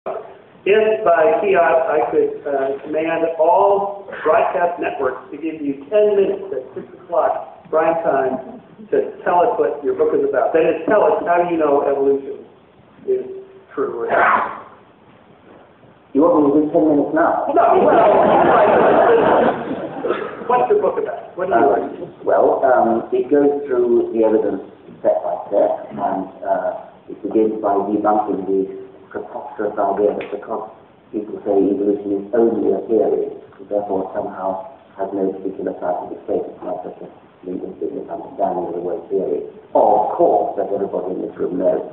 If by kiosk I could command all broadcast networks to give you 10 minutes at 6 o'clock prime time to tell us what your book is about, that is, tell us how you know evolution is true or not. You want me to do 10 minutes now? No, well, what's the book about? What do you like? Well, it goes through the evidence step by step, and it begins by debunking the preposterous idea that because people say evolution is only a theory, and therefore somehow has no particular scientific basis, not just a linguistic misunderstanding of the word theory. Of course, that everybody in this room knows.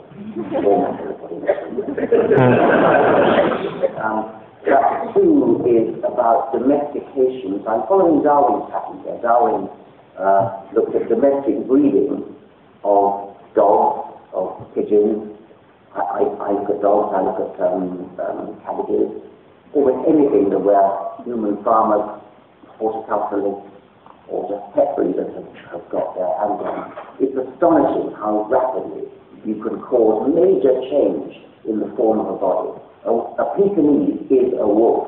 Chapter 2 is about domestication. So I'm following Darwin's pattern here. Darwin looked at domestic breeding of dogs, of pigeons. I look at dogs, I look at cabbages, almost anything that where human farmers, horticulturalists, or just pet breeders have got their hands on. It's astonishing how rapidly you can cause major change in the form of a body. A Pekingese is a wolf.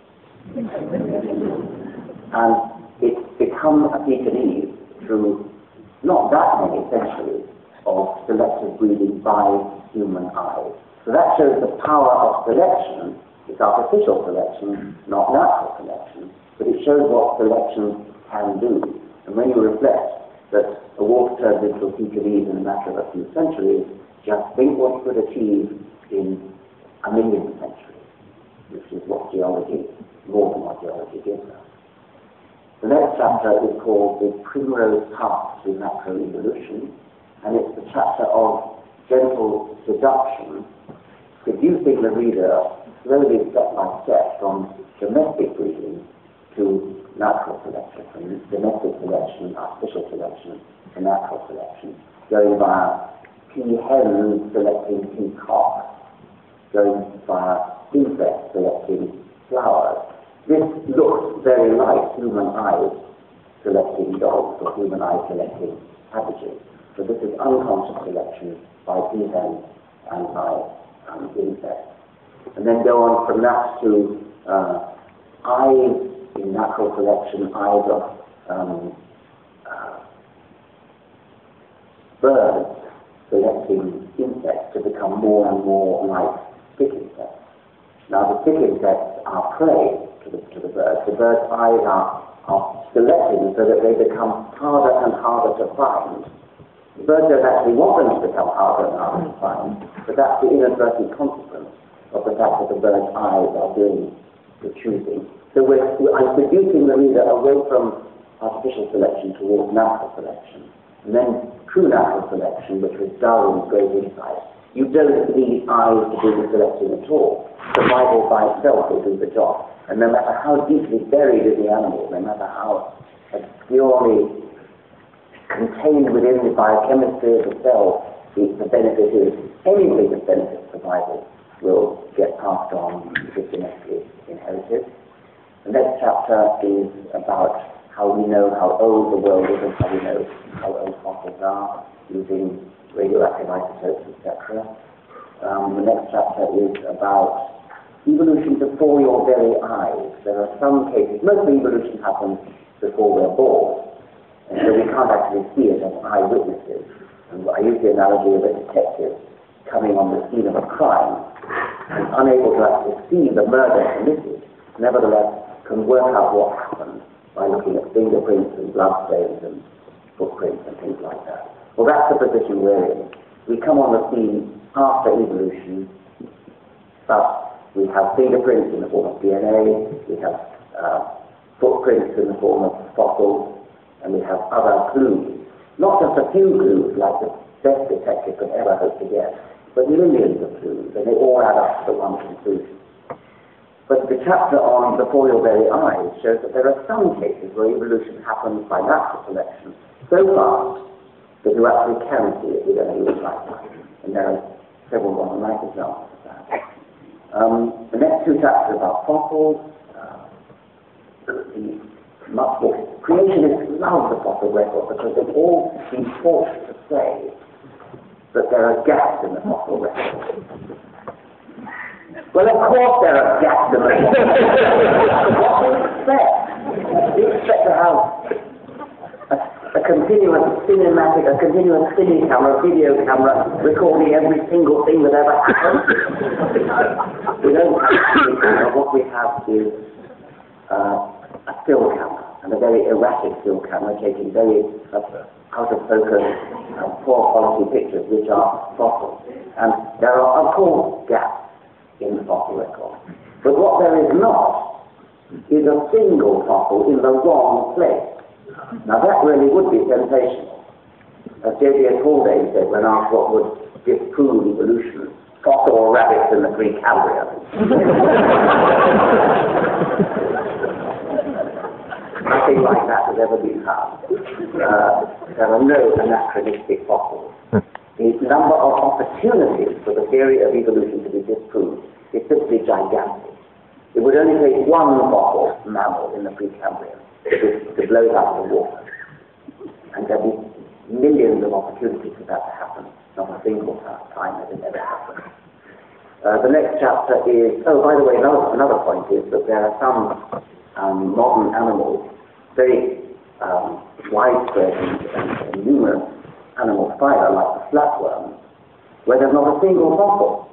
And it's become a Pekingese through not that many centuries of selective breeding by human eyes. So that shows the power of selection. It's artificial selection, not natural selection, but it shows what selection can do. And when you reflect that a wolf turned into a Pekingese in a matter of a few centuries, just think what it could achieve in 1,000,000 centuries, which is what geology, more than what geology gives us. The next chapter is called The Primrose Path to Macroevolution, and it's the chapter of gentle seduction, seducing the reader slowly, step by step, from domestic breeding to natural selection, from domestic selection, artificial selection, to natural selection, going via peahens selecting peacocks, going via insects selecting flowers. This looks very like human eyes selecting dogs or human eyes selecting cabbages. So this is unconscious selection by peahens and by insects. And then go on from that to eyes in natural selection, eyes of birds selecting insects to become more and more like stick insects. Now the stick insects are prey to the birds. The bird's eyes are selected so that they become harder and harder to find. The birds don't actually want them to become harder and harder to find, but that's the inadvertent consequence of the fact that the bird's eyes are doing the choosing. So I'm seducing the reader away from artificial selection towards natural selection. And then true natural selection, which was Darwin's great insight. You don't need eyes to do the selecting at all. Survival by itself will do the job. And no matter how deeply buried in the animal, no matter how obscurely contained within the biochemistry of the cell, the benefit is, anything that benefits survival will get passed on, is genetically inherited. The next chapter is about how we know how old the world is and how we know how old fossils are, using radioactive isotopes, etc. The next chapter is about evolution before your very eyes. There are some cases, most evolution happens before we're born, and so we can't actually see it as eyewitnesses. And I use the analogy of a detective coming on the scene of a crime and unable to actually see the murder committed, nevertheless can work out what happened by looking at fingerprints and bloodstains and footprints and things like that. Well, that's the position we're in. We come on the scene after evolution, but we have fingerprints in the form of DNA, we have footprints in the form of fossils, and we have other clues. Not just a few clues like the best detective could ever hope to get, but millions of clues, and they all add up to the one conclusion. But the chapter on Before Your Very Eyes shows that there are some cases where evolution happens by natural selection so fast that you actually can see it within a human lifetime. And there are several nice examples of that. The next two chapters are about fossils. Creationists love the fossil record because they've all been forced to say that there are gaps in the fossil record. Well, of course there are gaps in the fossil. What do you expect? You expect to have a continuous cinematic, a continuous cine camera, video camera, recording every single thing that ever happened. We don't have a cine camera. What we have is a still camera, and a very erratic still camera, taking very out of focus, poor quality pictures, which are fossil. And there are, of course, gaps in the fossil record. But what there is not is a single fossil in the wrong place. Now that really would be sensational. As J.B. Haldane said when asked what would disprove evolution, fossil rabbits in the Precambrian. Nothing like that has ever been found. There are no anachronistic fossils. The number of opportunities for the theory of evolution to be disproved is simply gigantic. It would only take one fossil mammal in the Precambrian to blow out the water. And there'd be millions of opportunities for that to happen. Not a single time has it ever happened. The next chapter is, by the way, another point is that there are some modern animals, very widespread and numerous animal phyla, like the flatworm, where there's not a single fossil.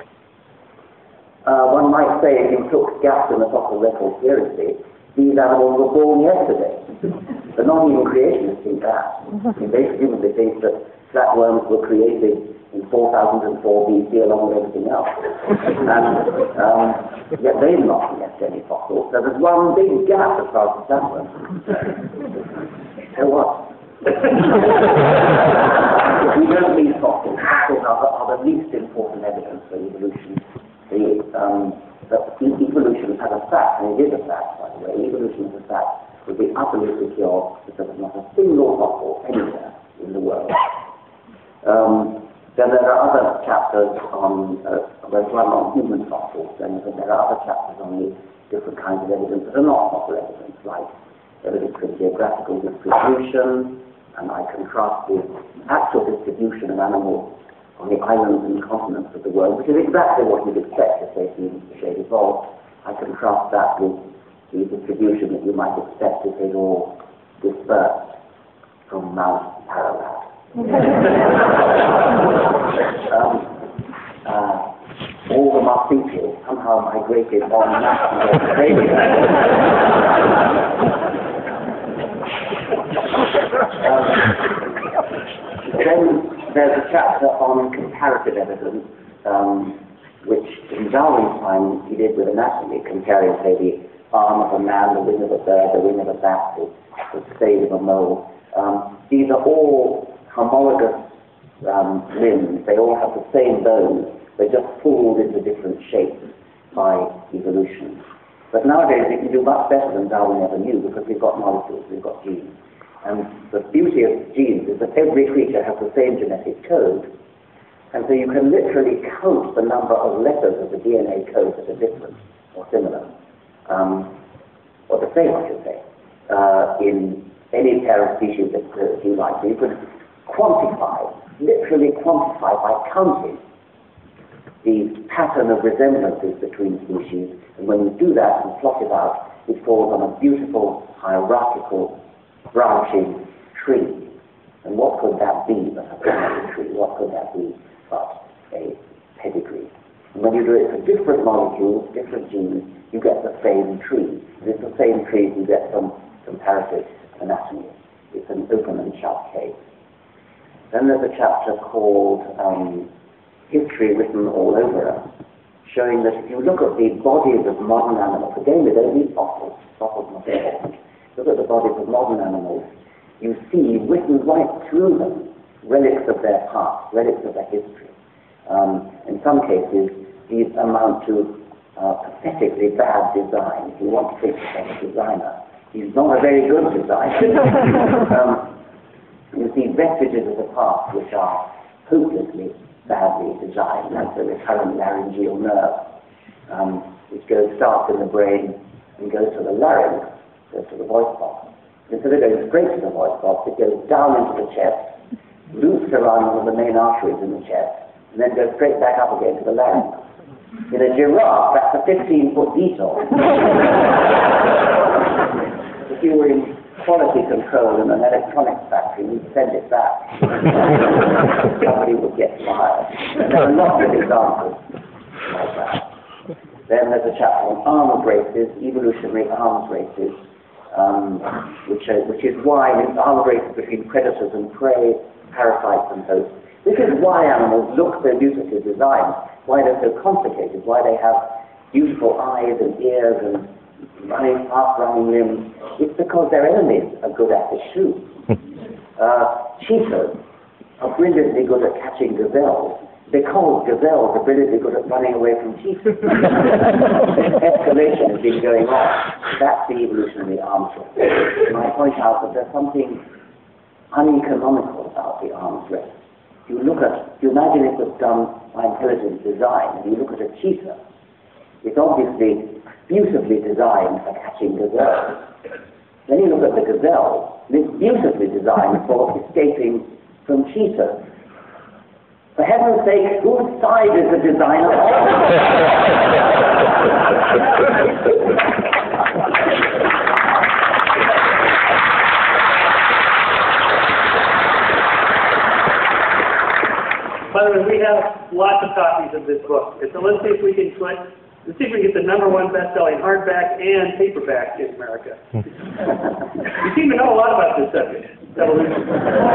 One might say, if you took gaps in the fossil record seriously, these animals were born yesterday. But not even creationists think that. They presumably think that flatworms were created in 4004 BC along with everything else. And yet they've not left any fossils. So there's one big gap as far as the flatworms are concerned. So what? If we don't need fossils, fossils are the least important evidence for evolution. Evolution as a fact, and it is a fact, by the way, evolution as a fact would be utterly secure because there's not a single fossil anywhere in the world. Then there are other chapters on, there's one on human fossils, and there are other chapters on the different kinds of evidence that are not fossil evidence, like evidence for geographical distribution, and I contrast the actual distribution of animals on the islands and continents of the world, which is exactly what you'd expect if they evolved. I contrast that with the distribution that you might expect if they'd all dispersed from Mount Ararat. All the marsupials somehow migrated on national Australia. Then there's a chapter on comparative evidence, which in Darwin's time he did with anatomy, comparing, say, the arm of a man, the wing of a bird, the wing of a bat, the spade of a mole. These are all homologous limbs. They all have the same bones. They're just pulled into different shapes by evolution. But nowadays we can do much better than Darwin ever knew because we've got molecules, we've got genes. And the beauty of genes is that every creature has the same genetic code, and so you can literally count the number of letters of the DNA code that are different or similar, or the same, I should say, in any pair of species that you like. So you could quantify, literally quantify by counting the pattern of resemblances between species, and when you do that and plot it out, it falls on a beautiful hierarchical branching tree. And what could that be but a family tree? What could that be but a pedigree? And when you do it for different molecules, different genes, you get the same tree. And it's the same tree you get from comparative anatomy. It's an open and shut case. Then there's a chapter called History Written All Over Us, showing that if you look at the bodies of modern animals, again we don't need fossils, fossils not important. Look at the bodies of modern animals, you see written right through them relics of their past, relics of their history. In some cases, these amount to pathetically bad design. If you want to think of a designer, he's not a very good designer. You see vestiges of the past which are hopelessly badly designed, like the recurrent laryngeal nerve, which starts in the brain and goes to the larynx, goes to the voice box. Instead of going straight to the voice box, it goes down into the chest, loops around one of the main arteries in the chest, and then goes straight back up again to the larynx. In a giraffe, that's a 15-foot detour. If you were in quality control in an electronics factory, you'd send it back. Somebody would get fired. And there are lots of examples like that. Then there's a chapter on arms races, evolutionary arms races, which is why arms races between predators and prey, parasites and hosts. This is why animals look so beautifully designed, why they're so complicated, why they have beautiful eyes and ears and fast-running limbs. It's because their enemies are good at it too. Cheetahs are brilliantly good at catching gazelles because gazelles are brilliantly good at running away from cheetahs. This escalation has been going on. That's the evolutionary arms race. And I point out that there's something uneconomical about the arms race. You imagine it was done by intelligent design, and you look at a cheetah. It's obviously beautifully designed for catching gazelles. Then you look at the gazelle, and it's beautifully designed for escaping from cheetahs. For heaven's sake, whose side is the designer on? By the way, we have lots of copies of this book. So let's see if we can get the #1 best-selling hardback and paperback in America. You seem to know a lot about this subject, evolution.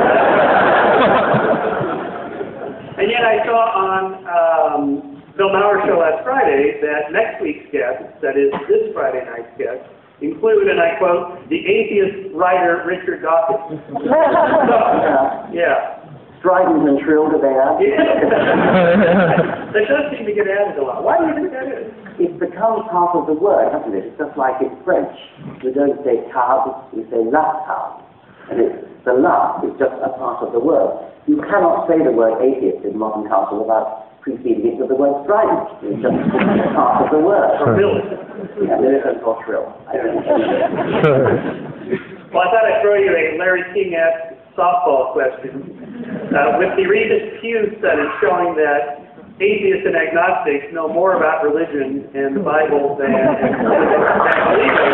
And yet I saw on Bill Maher's show last Friday that next week's guest, that is this Friday night's guest, include, and I quote, the atheist writer Richard Dawkins. So, yeah. Strident and shrill, do they have? Yeah. That does seem to get added a lot. Why do you think that is? It's become part of the word, hasn't it? It's just like in French. We don't say table, we say la table. And the la is just a part of the word. You cannot say the word atheist in modern culture without preceding it with the word strident. It's just part of the word. Or militant. Yeah, militant or shrill. I don't know. Well, I thought I'd throw you a Larry King-esque softball question. With the recent Pew study showing that atheists and agnostics know more about religion and the Bible than believers.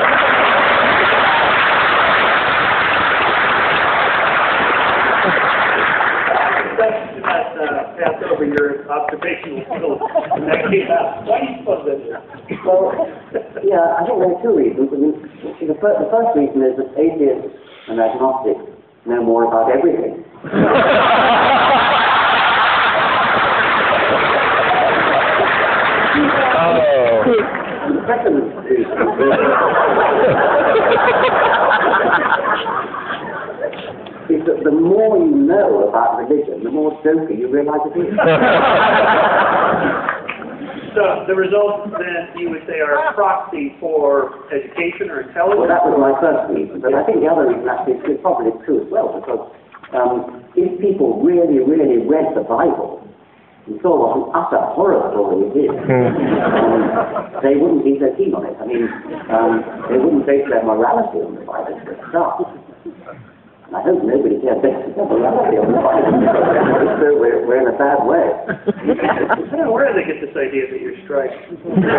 Pass over your observational skills. Why do you suppose that is? Well, yeah, I think there are two reasons. I mean, the first reason is that atheists and agnostics know more about everything. The second reason is that the more you know about religion, the more dopey you realize it is. So the results then, you would say, are a proxy for education or intelligence? Well, that was my first reason, but I think the other reason actually is probably true as well, because if people really, really read the Bible and saw what an utter horror story it is, they wouldn't be so keen on it. I mean, they wouldn't base their morality on the Bible for a start. And I hope nobody here bases their morality on the Bible, so we're in a bad way. I don't know where they get this idea that you're striking.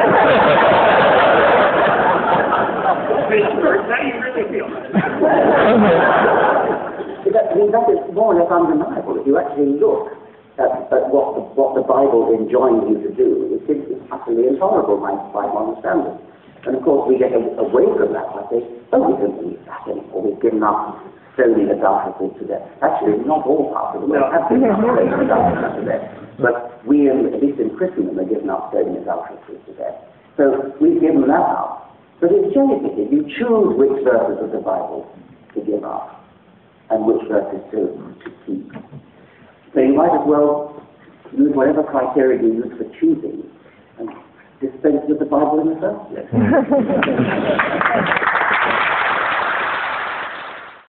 How do you really feel? That is more or less undeniable. If you actually look at what the Bible enjoins you to do, it's utterly intolerable by modern standards. And of course we get away from that by saying, oh, we don't believe that anymore. We've given up stoning adulteresses to death. Actually, not all parts of the world have given up stoning adulteresses to death. But we, at least in Christendom, have given up stoning adulteresses to death. So we've given that up. But it's cherry-picking. You choose which verses of the Bible to give up and which verses to keep. So you might as well use whatever criteria you use for choosing and dispense with the Bible in the first place.